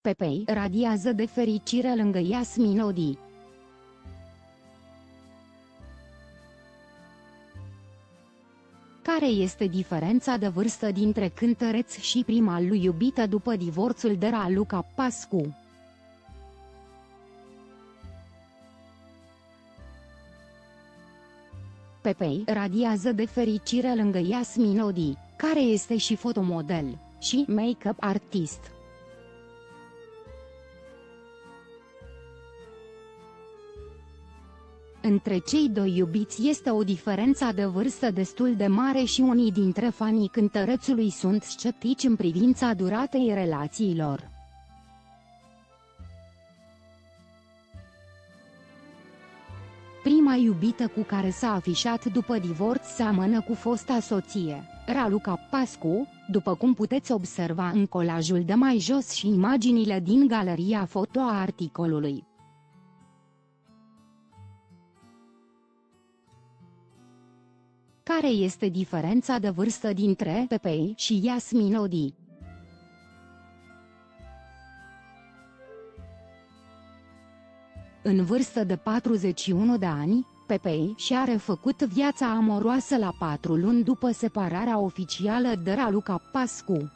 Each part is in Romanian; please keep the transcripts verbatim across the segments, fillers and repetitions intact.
Pepe radiază de fericire lângă Yasmin Odi. Care este diferența de vârstă dintre cântăreț și prima lui iubită după divorțul de Raluca Pascu? Pepe radiază de fericire lângă Yasmin Odi, care este și fotomodel, și make-up artist. Între cei doi iubiți este o diferență de vârstă destul de mare și unii dintre fanii cântărețului sunt sceptici în privința duratei relațiilor. Prima iubită cu care s-a afișat după divorț seamănă cu fosta soție, Raluca Pascu, după cum puteți observa în colajul de mai jos și imaginile din galeria foto a articolului. Care este diferența de vârstă dintre Pepe și Yasmin Odi? În vârstă de patruzeci și unu de ani, Pepe și-a refăcut viața amoroasă la patru luni după separarea oficială de Raluca Pascu.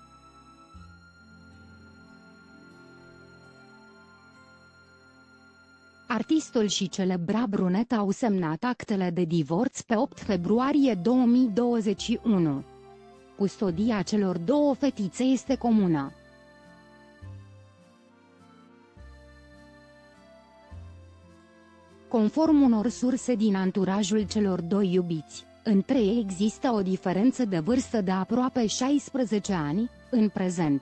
Artistul și celebra brunetă au semnat actele de divorț pe opt februarie două mii douăzeci și unu. Custodia celor două fetițe este comună. Conform unor surse din anturajul celor doi iubiți, între ei există o diferență de vârstă de aproape șaisprezece ani, în prezent.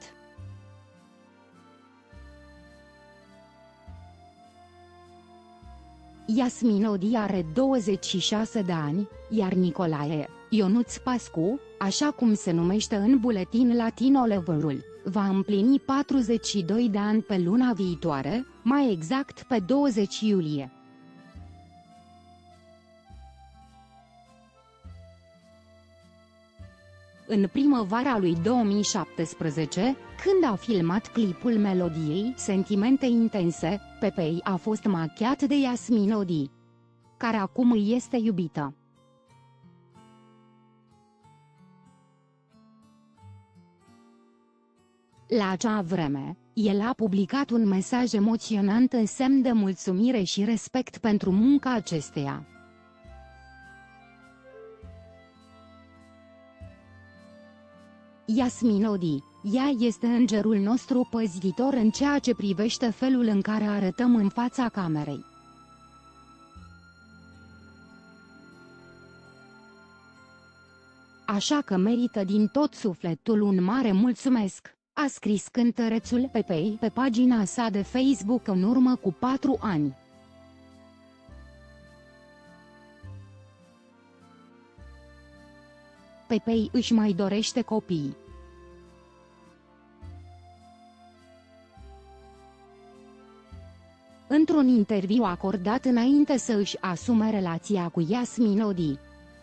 Yasmin Odi are douăzeci și șase de ani, iar Nicolae Ionuț Pascu, așa cum se numește în buletin Latino Levelul, va împlini patruzeci și doi de ani pe luna viitoare, mai exact pe douăzeci iulie. În primăvara lui două mii șaptesprezece, când a filmat clipul melodiei Sentimente Intense, Pepe a fost machiat de Yasmin Odi, care acum îi este iubită. La acea vreme, el a publicat un mesaj emoționant în semn de mulțumire și respect pentru munca acesteia. Yasmin Odi, ea este îngerul nostru păzitor în ceea ce privește felul în care arătăm în fața camerei. Așa că merită din tot sufletul un mare mulțumesc, a scris cântărețul Pepe pe pagina sa de Facebook în urmă cu patru ani. Pepe își mai dorește copii. Într-un interviu acordat înainte să își asume relația cu Yasmin Odi,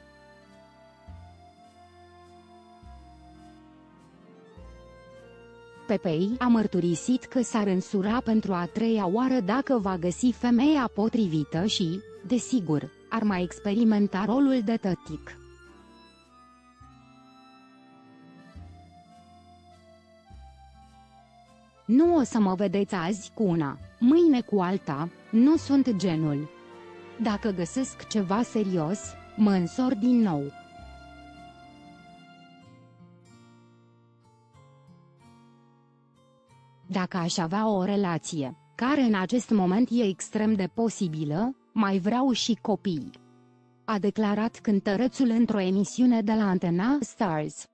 Pepe a mărturisit că s-ar însura pentru a treia oară dacă va găsi femeia potrivită și, desigur, ar mai experimenta rolul de tătic. Nu o să mă vedeți azi cu una, mâine cu alta, nu sunt genul. Dacă găsesc ceva serios, mă însor din nou. Dacă aș avea o relație, care în acest moment e extrem de posibilă, mai vreau și copii, a declarat cântărețul într-o emisiune de la Antena Stars.